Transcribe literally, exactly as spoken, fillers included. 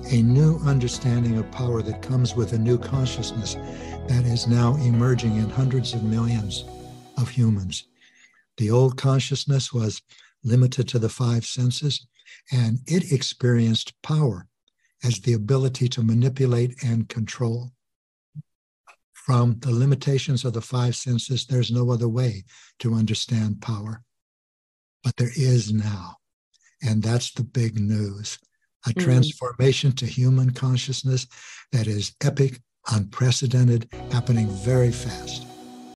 a new understanding of power that comes with a new consciousness that is now emerging in hundreds of millions of humans. The old consciousness was limited to the five senses, and it experienced power as the ability to manipulate and control. From the limitations of the five senses, there's no other way to understand power. But there is now, and that's the big news. A Mm. transformation to human consciousness that is epic, unprecedented, happening very fast.